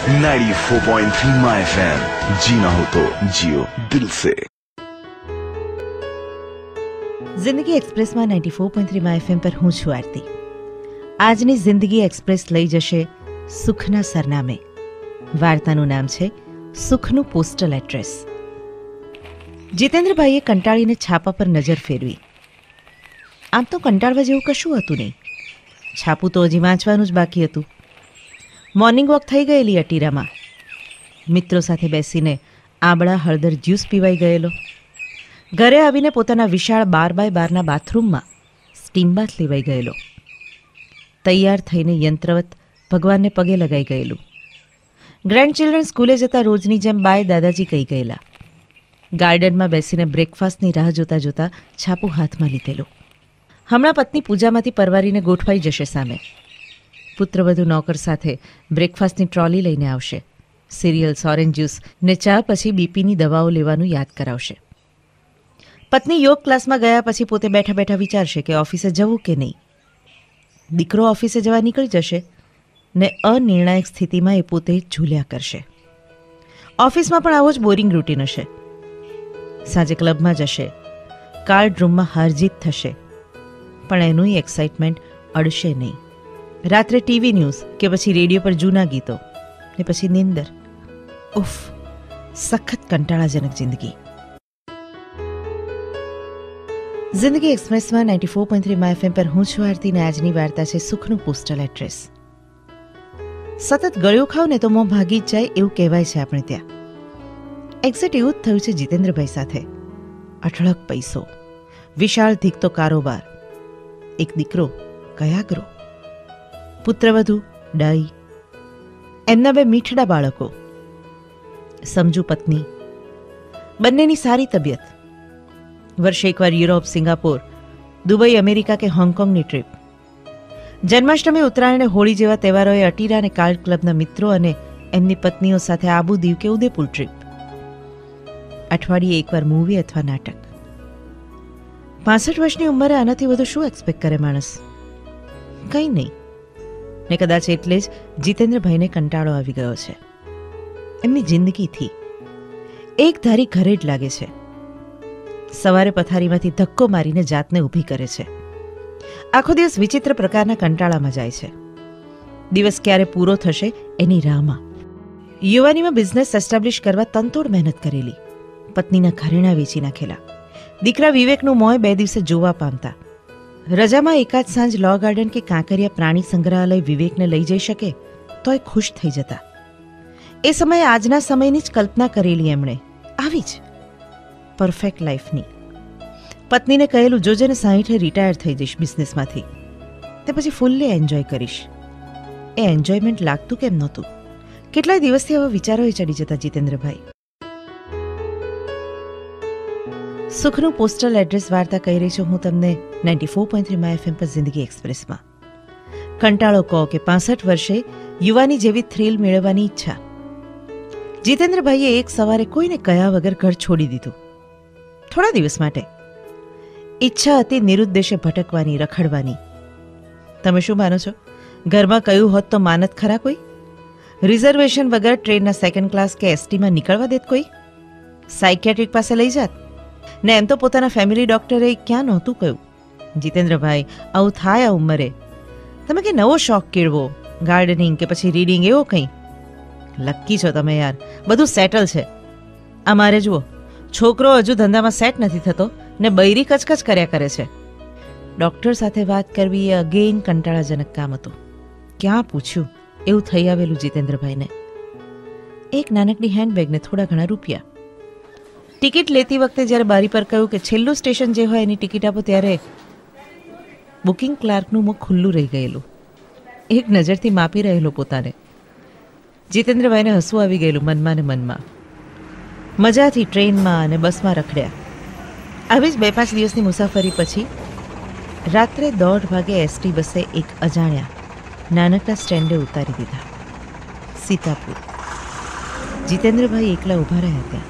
94.3 My FM जीना हो तो जियो दिल से। जिंदगी एक्सप्रेस में 94.3 My FM पर हूँ છું આરતી। આજની જિંદગી એક્સપ્રેસ લઈ જશે સુખના સરનામે। વાર્તાનું નામ છે સુખનું પોસ્ટલ એડ્રેસ। જીતેન્દ્રભાઈએ કંટાળીને છાપા પર નજર ફેરવી। આમ તો કંટાળવા જેવું કશું હતું નહીં, છાપું તો હજી વાંચવાનું જ બાકી હતું। મોર્નિંગ વોક થઈ ગયેલી અટીરામાં, મિત્રો સાથે બેસીને આંબળા હળદર જ્યુસ પીવાઈ ગયેલો, ઘરે આવીને પોતાના વિશાળ 12x12ના બાથરૂમમાં સ્ટીમ બાથ લેવાઈ ગયેલો, તૈયાર થઈને યંત્રવત ભગવાનને પગે લગાઈ ગયેલું, ગ્રેન્ડ ચિલ્ડ્રન સ્કૂલે જતા રોજની જેમ બાય દાદાજી કહી ગયેલા, ગાર્ડનમાં બેસીને બ્રેકફાસ્ટની રાહ જોતા જોતા છાપું હાથમાં લીધેલું। હમણાં પત્ની પૂજામાંથી પરવારીને ગોઠવાઈ જશે સામે, પુત્રવધુ નોકર સાથે બ્રેકફાસ્ટની ટ્રોલી લઈને આવશે, સિરિયલ્સ, ઓરેન્જ જ્યુસ ને ચા પછી બીપીની દવાઓ લેવાનું યાદ કરાવશે। પત્ની યોગ ક્લાસમાં ગયા પછી પોતે બેઠા બેઠા વિચારશે કે ઓફિસે જવું કે નહીં। દીકરો ઓફિસે જવા નીકળી જશે ને અનિર્ણાયક સ્થિતિમાં એ પોતે ઝૂલ્યા કરશે। ઓફિસમાં પણ આવો જ બોરિંગ રૂટીન હશે। સાંજે ક્લબમાં જશે, કાર્ડ રૂમમાં હારજીત થશે, પણ એનું એક્સાઇટમેન્ટ અડશે નહીં। રાત્રે ટીવી ન્યૂઝ કે પછી રેડિયો પર જૂના ગીતો ને પછી નીંદર। ઉફ, સખત કંટાળાજનક જિંદગી। જિંદગી એક્સપ્રેસમાં 94.3 My FM પર હું છું આરતી ને આજની વાર્તા છે સુખનું પોસ્ટલ એડ્રેસ। સતત ગળ્યું ખાવ ને તો મોં ભાગી જ જાય એવું કહેવાય છે આપણે ત્યાં। એક્ઝેક્ટ એવું જ થયું છે જીતેન્દ્રભાઈ સાથે। અઢળક પૈસો, વિશાળ ધીકતો કારોબાર, એક દીકરો કયાગરો, પુત્રવધુ ડાઈ, એમના 2 મીઠડા બાળકો, સમજુ પત્ની, બંનેની સારી તબિયત, વર્ષે એકવાર યુરોપ, સિંગાપોર, દુબઈ, અમેરિકા કે હોંગકોંગની ટ્રીપ, જન્માષ્ટમી, ઉત્તરાયણ અને હોળી જેવા તહેવારોએ અટીરા અને કાર્ડ ક્લબના મિત્રો અને એમની પત્નીઓ સાથે આબુ, દીવ કે ઉદયપુર ટ્રીપ, અઠવાડિયે એકવાર મૂવી અથવા નાટક। 65 વર્ષની ઉંમરે આનાથી વધુ શું એક્સપેક્ટ કરે માણસ? કંઈ નહીં ને કદાચ એટલે જ જીતેન્દ્રભાઈને કંટાળો આવી ગયો છે એમની જિંદગીથી। એક ધારી ઘરે જ લાગે છે, સવારે પથારીમાંથી ધક્કો મારીને જાતને ઊભી કરે છે, આખો દિવસ વિચિત્ર પ્રકારના કંટાળામાં જાય છે, દિવસ ક્યારે પૂરો થશે એની રાહમાં। યુવાનીમાં બિઝનેસ એસ્ટાબ્લિશ કરવા તનતોડ મહેનત કરેલી, પત્નીના ઘરેણાં વેચી નાખેલા, દીકરા વિવેકનું મોં 2 દિવસે જોવા પામતા, રજામાં એકાદ સાંજ લો ગાર્ડન કે કાંકરિયા પ્રાણી સંગ્રહાલય વિવેકને લઈ જઈ શકે તો એ ખુશ થઈ જતા। એ સમયે આજના સમયની જ કલ્પના કરેલી એમણે, આવી જ પરફેક્ટ લાઈફની। પત્નીને કહેલું, જોજે ને 60 રિટાયર થઈ જઈશ બિઝનેસમાંથી, તે પછી ફૂલ્લી એન્જોય કરીશ। એ એન્જોયમેન્ટ લાગતું કેમ નહોતું? કેટલાય દિવસથી આવા વિચારોએ ચડી જતા જીતેન્દ્રભાઈ। સુખનું પોસ્ટલ એડ્રેસ વાર્તા કહી રહી છું હું તમને 94.3 My FM પર જિંદગી એક્સપ્રેસમાં। કંટાળો કહો કે 65 વર્ષે યુવાની જેવી થ્રિલ મેળવવાની ઈચ્છા। જીતેન્દ્રભાઈએ એક સવારે કોઈને કયા વગર ઘર છોડી દીધું, થોડા દિવસ માટે। ઈચ્છા હતી નિરુદ્દેશે ભટકવાની, રખડવાની। તમે શું માનો છો? ઘરમાં કહ્યું હોત તો માનત ખરા કોઈ? રિઝર્વેશન વગર ટ્રેનના 2nd ક્લાસ કે એસટીમાં નીકળવા દેત કોઈ? સાયકેટ્રિક પાસે લઈ જાત ને? એમ તો પોતાના ફેમિલી ડોક્ટરે ક્યાં નહોતું કહ્યું, જીતેન્દ્રભાઈ આવું થાય આ ઉંમરે, તમે કે નવો શોખ કેળવો, ગાર્ડનિંગ કે પછી રીડિંગ, એવો કંઈ। લક્કી છો તમે યાર, બધું સેટલ છે। અમારે જુઓ, છોકરો હજુ ધંધામાં સેટ નથી થતો ને બૈરી કચકચ કર્યા કરે છે। ડોક્ટર સાથે વાત કરવી એ અગેન કંટાળાજનક કામ હતું। ક્યાં પૂછ્યું એવું થઈ આવેલું જીતેન્દ્રભાઈને। એક નાનકડી હેન્ડબેગને થોડા ઘણા રૂપિયા। ટિકિટ લેતી વખતે જ્યારે બારી પર કહ્યું કે છેલ્લું સ્ટેશન જે હોય એની ટિકિટ આપો, ત્યારે બુકિંગ ક્લાર્કનું મુખ ખુલ્લું રહી ગયેલું, એક નજરથી માપી રહેલો પોતાને। જીતેન્દ્રભાઈને હસવું આવી ગયેલું મનમાં ને મનમાં। મજાથી ટ્રેનમાં અને બસમાં રખડ્યા। આવી જ 2-5 દિવસની મુસાફરી પછી રાત્રે 1:30 વાગે એસટી બસે એક અજાણ્યા નાનકડા સ્ટેન્ડે ઉતારી દીધા, સીતાપુર। જીતેન્દ્રભાઈ એકલા ઊભા રહ્યા ત્યાં।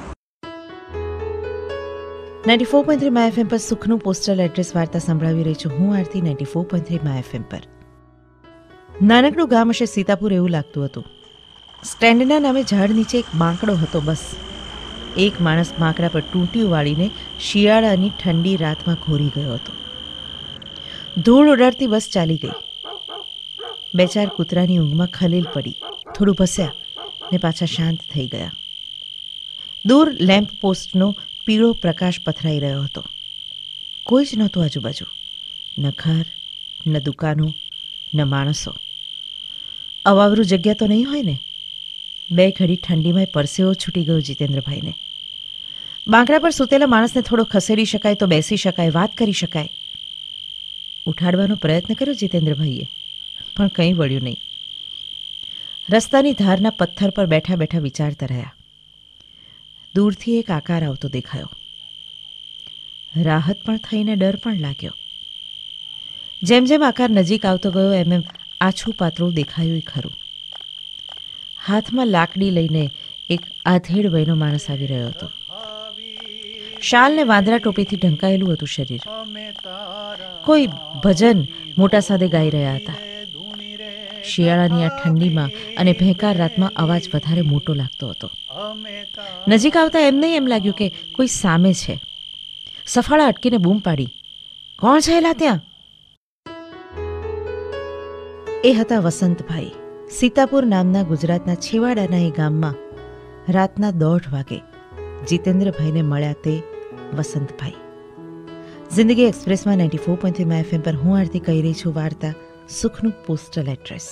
94.3 My FM પર સુખનું પોસ્ટલ એડ્રેસ વાર્તા સંભળાવી રહી છું હું આરતી 94.3 My FM પર। નાનકડું ગામ હશે સીતાપુર એવું લાગતું હતું। સ્ટેન્ડના નામે ઝાડ નીચે એક બાંકડો હતો. બસ એક માણસ બાંકડા પર ટૂંટીઓ વાળીને શિયાળાની ઠંડી રાતમાં ઘોરી ગયો હતો. ધૂળ ઉડાડતી બસ ચાલી ગઈ. 2-4 કૂતરાની ઊંઘમાં ખલેલ પડી, થોડું ભસ્યા ને પાછા શાંત થઈ ગયા. દૂર લેમ્પ પોસ્ટનો પીળો પ્રકાશ પથરાઈ રહ્યો હતો. કોઈ જ નહોતું આજુબાજુ. ન ઘર, ન દુકાનો, ન માણસો. અવાવરું જગ્યા તો નહીં હોય ને? 2 ઘડી ઠંડીમાં પરસેવો છૂટી ગયો જીતેન્દ્રભાઈને. બાંકડા પર સૂતેલા માણસને થોડો ખસેડી શકાય તો બેસી શકાય, વાત કરી શકાય. ઉઠાડવાનો પ્રયત્ન કર્યો જીતેન્દ્રભાઈએ, પણ કંઈ વળ્યું નહીં. રસ્તાની ધારના પથ્થર પર બેઠા બેઠા વિચારતા રહ્યા. દૂરથી એક આકાર આવતો દેખાયો. રાહત પણ થઈને ડર પણ લાગ્યો. જેમ જેમ આકાર નજીક આવતો ગયો એમ આછું પાતળું દેખાયું ખરું. હાથમાં લાકડી લઈને એક આધેડ વયનો માણસ આવી રહ્યો હતો. શાલ ને વાંદરા ટોપીથી ઢંકાયેલું હતું શરીર. કોઈ ભજન મોટા સાદે ગાઈ રહ્યા હતા. શિયાળાની આ ઠંડીમાં અને ભેંકાર રાતમાં અવાજ વધારે મોટો લાગતો હતો. નજીક આવતા એમને એમ લાગ્યું કે કોઈ સામે છે. સફાળા અટકીને બૂમ પાડી, કોણ છે એલા ત્યાં? એ હતા વસંતભાઈ. સીતાપુર નામના ગુજરાતના છેવાડાના એ ગામમાં રાતના 1:30 વાગે જીતેન્દ્રભાઈને મળ્યા તે વસંતભાઈ. જિંદગી એક્સપ્રેસમાં 94.3 My FM પર હું આરતી કહી રહી છું વાર્તા સુખનું પોસ્ટલ એડ્રેસ.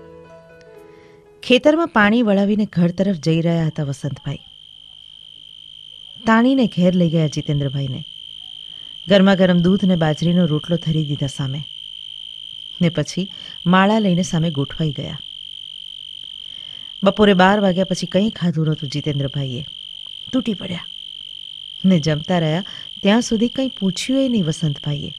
ખેતરમાં પાણી વળાવીને ઘર તરફ જઈ રહ્યા હતા વસંતભાઈ. તાણીને ઘેર લઈ ગયા જીતેન્દ્રભાઈને. ગરમા ગરમ દૂધ ને બાજરીનો રોટલો ધરી દીધા સામે, ને પછી માળા લઈને સામે ગોઠવાઈ ગયા. બપોરે 12 વાગ્યા પછી કંઈ ખાધું નહોતું જીતેન્દ્રભાઈએ. તૂટી પડ્યા ને જમતા રહ્યા ત્યાં સુધી કંઈ પૂછ્યું નહીં વસંતભાઈએ.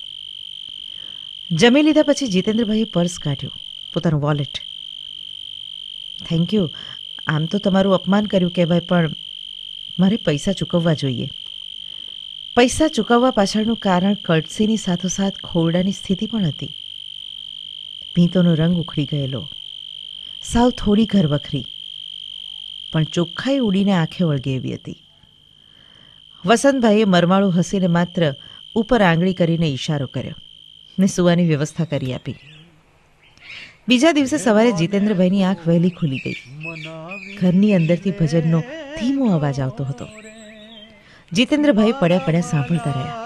જમી લીધા પછી જીતેન્દ્રભાઈએ પર્સ કાઢ્યું, પોતાનું વોલેટ. થેન્ક યુ, આમ તો તમારું અપમાન કર્યું કહેવાય, પણ મારે પૈસા ચૂકવવા જોઈએ. પૈસા ચૂકવવા પાછળનું કારણ કળસીની સાથોસાથ ખોરડાની સ્થિતિ પણ હતી. ભીંતોનો રંગ ઉખડી ગયેલો, સાવ થોડી ઘર વખરી, પણ ચોખ્ખાઈ ઉડીને આંખે વળગે એવી હતી. વસંતભાઈએ મરમાળું હસીને માત્ર ઉપર આંગળી કરીને ઈશારો કર્યો ને સુવાની વ્યવસ્થા કરી આપી. બીજા દિવસે સવારે જીતેન્દ્રભાઈની આંખ વહેલી ખુલી ગઈ. ઘરની અંદરથી ભજનનો ધીમો અવાજ આવતો હતો. જીતેન્દ્રભાઈ પડ્યા પડ્યા સાંભળતા રહ્યા.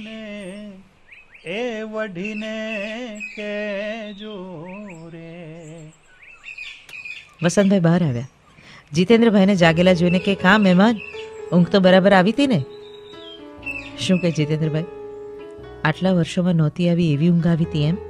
વસંતભાઈ બહાર આવ્યા. જીતેન્દ્રભાઈને જાગેલા જોઈને કે કાં મહેમાન, ઊંઘ તો બરાબર આવી હતી ને? શું કે જીતેન્દ્રભાઈ, આટલા વર્ષોમાં નહોતી આવી એવી ઊંઘ આવી હતી એમ?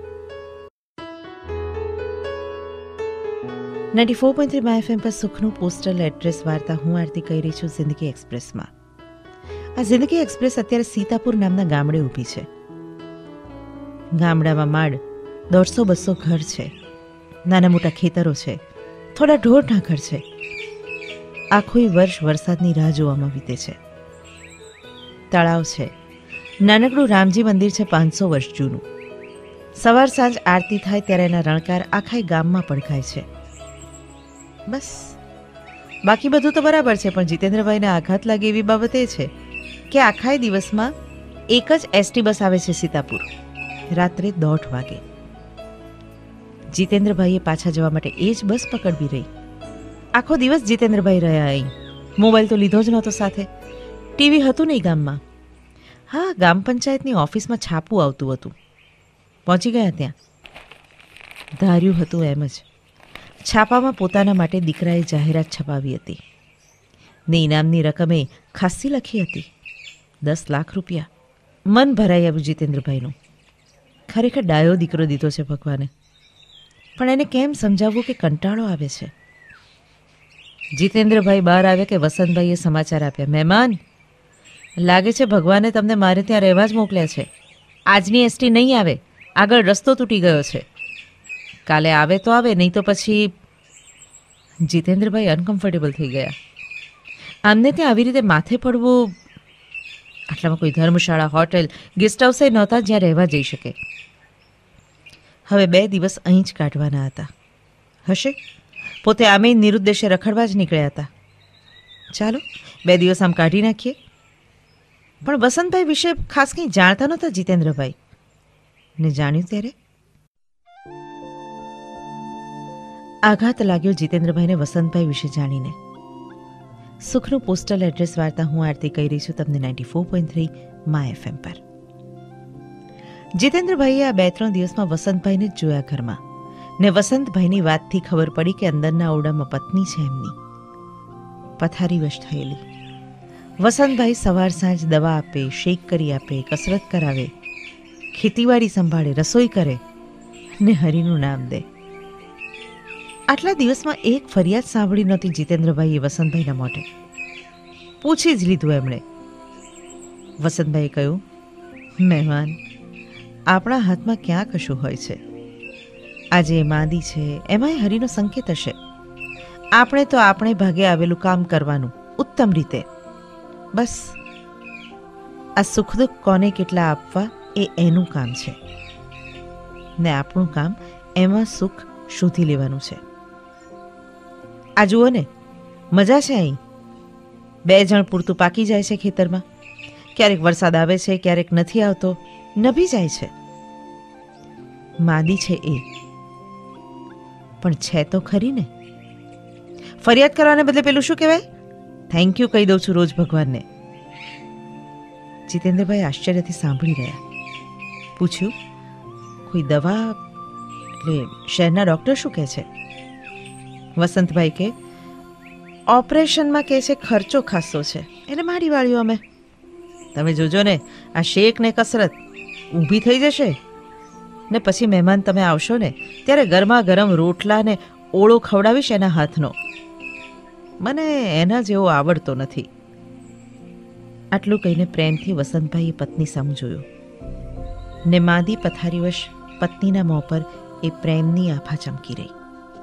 94.3 My FM પર સુખનું પોસ્ટલ એડ્રેસ વાર્તા હું આરતી કહી રહી છું જિંદગી એક્સપ્રેસમાં. આ જિંદગી એક્સપ્રેસ અત્યારે સીતાપુર નામના ગામડે ઊભી છે. ગામડામાં માંડ 150-200 ઘર છે. નાના મોટા ખેતરો છે, થોડા ઢોર ઢાંખર છે. આખું વર્ષ વરસાદની રાહ જોવામાં વીતે છે. તળાવ છે, નાનકડું રામજી મંદિર છે 500 વર્ષ જૂનું. સવાર સાંજ આરતી થાય ત્યારે એના રણકાર આખા ગામમાં પડઘાય છે. બસ બાકી બધું તો બરાબર છે, પણ જીતેન્દ્રભાઈને આઘાત લાગે એવી બાબત એ છે કે આખા દિવસમાં એક જ એસટી બસ આવે છે સીતાપુર, રાત્રે 1:30 વાગે. જીતેન્દ્રભાઈએ પાછા જવા માટે એ જ બસ પકડવી રહી. આખો દિવસ જીતેન્દ્રભાઈ રહ્યા અહીં. મોબાઈલ તો લીધો જ નહોતો સાથે. ટીવી હતું નહીં ગામમાં. હા, ગ્રામ પંચાયતની ઓફિસમાં છાપું આવતું હતું. પહોંચી ગયા ત્યાં. ધાર્યું હતું એમ જ. છાપામાં પોતાના માટે દીકરાએ જાહેરાત છપાવી હતી ને ઇનામની રકમે ખાસ્સી લખી હતી, 10 લાખ રૂપિયા. મન ભરાઈ આવ્યું જીતેન્દ્રભાઈનું. ખરેખર ડાયો દીકરો દીધો છે ભગવાને, પણ એને કેમ સમજાવવું કે કંટાળો આવે છે. જીતેન્દ્રભાઈ બહાર આવ્યા કે વસંતભાઈએ સમાચાર આપ્યા, મહેમાન, લાગે છે ભગવાને તમને મારે ત્યાં રહેવા જ મોકલ્યા છે. આજની એસટી નહીં આવે, આગળ રસ્તો તૂટી ગયો છે. કાલે આવે તો આવે, નહીં તો પછી. જીતેન્દ્રભાઈ અનકમ્ફર્ટેબલ થઈ ગયા. આમને ત્યાં આવી રીતે માથે પડવું. આટલામાં કોઈ ધર્મશાળા, હોટેલ, ગેસ્ટ હાઉસે નહોતા જ્યાં રહેવા જઈ શકે. હવે 2 દિવસ અહીં જ કાઢવાના હતા. હશે પોતે આમે નિરુદ્દેશે રખડવા જ નીકળ્યા હતા. ચાલો 2 દિવસ આમ કાઢી નાખીએ. પણ વસંતભાઈ વિશે ખાસ કંઈ જાણતા નહોતા જીતેન્દ્રભાઈ. ને જાણ્યું ત્યારે આઘાત લાગ્યો જીતેન્દ્રભાઈને વસંતભાઈ વિશે જાણીને. સુખનું પોસ્ટલ એડ્રેસ વાર્તા હું આરતી કહી રહી છું તમને 94.3 માય FM પર. જીતેન્દ્રભાઈએ આ 2-3 દિવસમાં વસંતભાઈને જ જોયા ઘરમાં, ને વસંતભાઈની વાતથી ખબર પડી કે અંદરના ઓરડામાં પત્ની છે એમની, પથારીવશ થયેલી. વસંતભાઈ સવાર સાંજ દવા આપે, શેક કરી આપે, કસરત કરાવે, ખેતીવાડી સંભાળે, રસોઈ કરે ને હરિનું નામ દે. આટલા દિવસમાં એક ફરિયાદ સાંભળી નહોતી જીતેન્દ્રભાઈએ વસંતભાઈના મોઢે. પૂછી જ લીધું એમણે. વસંતભાઈએ કહ્યું, મહેમાન, આપણા હાથમાં ક્યાં કશું હોય છે. આજે માંદી છે, એમાંય હરિનો સંકેત હશે. આપણે તો આપણે ભાગે આવેલું કામ કરવાનું ઉત્તમ રીતે. બસ આ સુખ દુઃખ કોને કેટલા આપવા એ એનું કામ છે, ને આપણું કામ એમાં સુખ શોધી લેવાનું છે. આ જુઓ ને, મજા છે અહીં. 2 જણ પૂરતું પાકી જાય છે ખેતરમાં. ક્યારેક વરસાદ આવે છે, ક્યારેક નથી આવતો, નભી જાય છે. માદી છે એ, પણ છે તો ખરી ને. ફરિયાદ કરવાને બદલે પેલું શું કહેવાય, થેન્ક યુ કહી દઉં છું રોજ ભગવાનને. જીતેન્દ્રભાઈ આશ્ચર્યથી સાંભળી રહ્યા. પૂછ્યું, કોઈ દવા? એટલે શહેરના ડૉક્ટર શું કહે છે? વસંતભાઈ કે ઓપરેશનમાં કહે છે ખર્ચો ખાસો છે, એટલે મારી વાળ્યો અમે. તમે જોજો ને, આ શેક ને કસરત ઊભી થઈ જશે ને પછી મહેમાન તમે આવશો ને ત્યારે ગરમા ગરમ રોટલા ને ઓળો ખવડાવીશ એના હાથનો. મને એના જેવો આવડતો નથી. આટલું કહીને પ્રેમથી વસંતભાઈએ પત્ની સામું જોયું, ને માદી પથારીવશ પત્નીના મોં પર એ પ્રેમની આભા ચમકી રહી.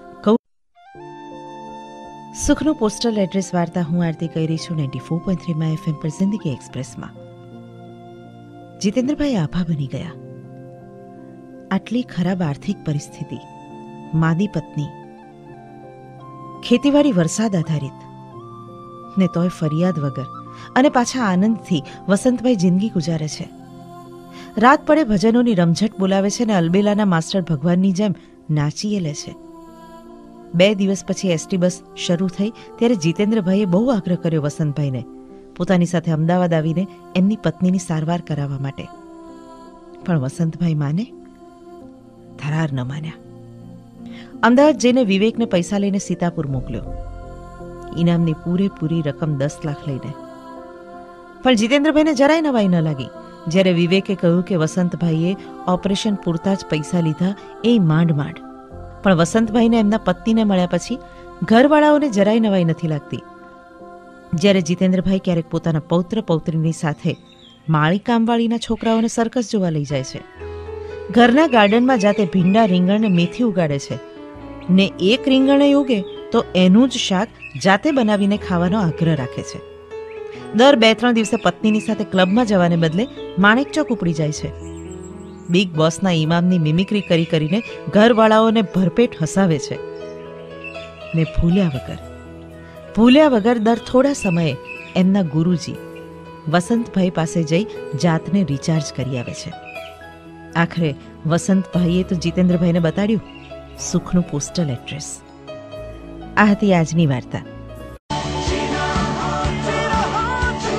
સુખનું પોસ્ટલ એડ્રેસ વાર્તા હું આરતી કહી રહી છું 94.3 માય FM પર જિંદગી એક્સપ્રેસમાં. જીતેન્દ્રભાઈ આભા બની ગયા. આટલી ખરાબ આર્થિક પરિસ્થિતિ, માદી પત્ની, ખેતીવાડી વરસાદ આધારિત, ને તોય ફરિયાદ વગર અને પાછા આનંદથી વસંતભાઈ જિંદગી ગુજારે છે. રાત પડે ભજનોની રમઝટ બોલાવે છે ને અલબેલાના માસ્ટર ભગવાનની જેમ નાચીએ લે છે. 2 દિવસ પછી એસટી બસ શરૂ થઈ ત્યારે જીતેન્દ્રભાઈએ બહુ આગ્રહ કર્યો વસંતભાઈને પોતાની સાથે અમદાવાદ આવીને એમની પત્નીની સારવાર કરાવવા માટે. પણ વસંતભાઈ માને? ધરાર ન માન્યા. અમદાવાદ જઈને વિવેકને પૈસા લઈને સીતાપુર મોકલ્યો, ઇનામની પૂરેપૂરી રકમ 10 લાખ લઈને. પણ જીતેન્દ્રભાઈને જરાય નવાઈ ન લાગી જ્યારે વિવેકે કહ્યું કે વસંતભાઈએ ઓપરેશન પૂરતા જ પૈસા લીધા, એ માંડ માંડ. પણ વસંતભાઈને એમના પત્નીને મળ્યા પછી ઘરવાળાઓને જરાય નવાઈ નથી લાગતી. જ્યારે જીતેન્દ્રભાઈ ક્યારેક પોતાના પૌત્ર પૌત્રીની સાથે માળી કામવાળીના છોકરાઓને સર્કસ જોવા લઈ જાય છે, ઘરના ગાર્ડનમાં જાતે ભીંડા, રીંગણ ને મેથી ઉગાડે છે, ને એક રીંગણ ઉગે તો એનું જ શાક જાતે બનાવીને ખાવાનો આગ્રહ રાખે છે. દર 2-3 દિવસે પત્નીની સાથે ક્લબમાં જવાને બદલે માણેક ચોક ઉપડી જાય છે. બિગ બોસના ઇમામની મિમિક્રી કરી કરીને ઘરવાળાઓને ભરપેટ હસાવે છે. ને ભૂલ્યા વગર દર થોડા સમયે એમના ગુરુજી વસંતભાઈ પાસે જઈ જાતને રિચાર્જ કરી આવે છે. આખરે વસંતભાઈએ તો જીતેન્દ્રભાઈને બતાડ્યું સુખનું પોસ્ટલ એડ્રેસ. આ હતી આજની વાર્તા.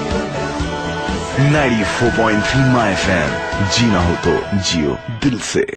94.3 My FM, जीना हो तो जियो दिल से.